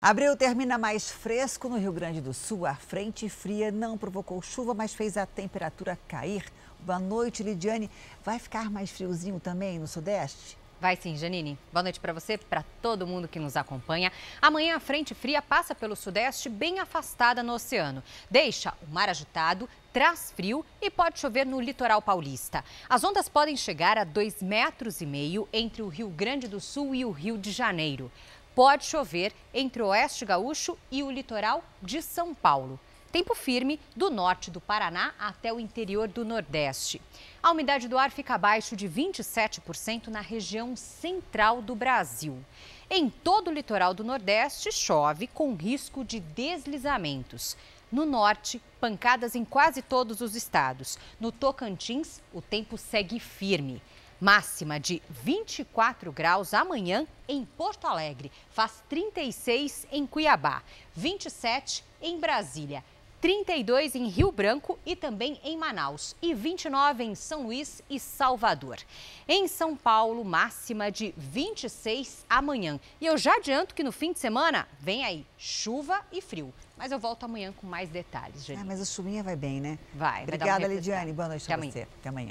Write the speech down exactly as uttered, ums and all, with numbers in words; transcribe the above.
Abril termina mais fresco no Rio Grande do Sul. A frente fria não provocou chuva, mas fez a temperatura cair. Boa noite, Lidiane. Vai ficar mais friozinho também no Sudeste? Vai sim, Janine. Boa noite para você, para todo mundo que nos acompanha. Amanhã a frente fria passa pelo Sudeste bem afastada no oceano. Deixa o mar agitado, traz frio e pode chover no litoral paulista. As ondas podem chegar a dois metros e meio entre o Rio Grande do Sul e o Rio de Janeiro. Pode chover entre o Oeste Gaúcho e o litoral de São Paulo. Tempo firme do norte do Paraná até o interior do Nordeste. A umidade do ar fica abaixo de vinte e sete por cento na região central do Brasil. Em todo o litoral do Nordeste, chove com risco de deslizamentos. No norte, pancadas em quase todos os estados. No Tocantins, o tempo segue firme. Máxima de vinte e quatro graus amanhã em Porto Alegre. Faz trinta e seis em Cuiabá, vinte e sete em Brasília, trinta e dois em Rio Branco e também em Manaus e vinte e nove em São Luís e Salvador. Em São Paulo, máxima de vinte e seis amanhã. E eu já adianto que no fim de semana vem aí chuva e frio. Mas eu volto amanhã com mais detalhes, gente. Ah, mas a chuvinha vai bem, né? Vai. Obrigada, vai dar uma Lidiane. Boa noite Até a você. Amanhã. Até amanhã.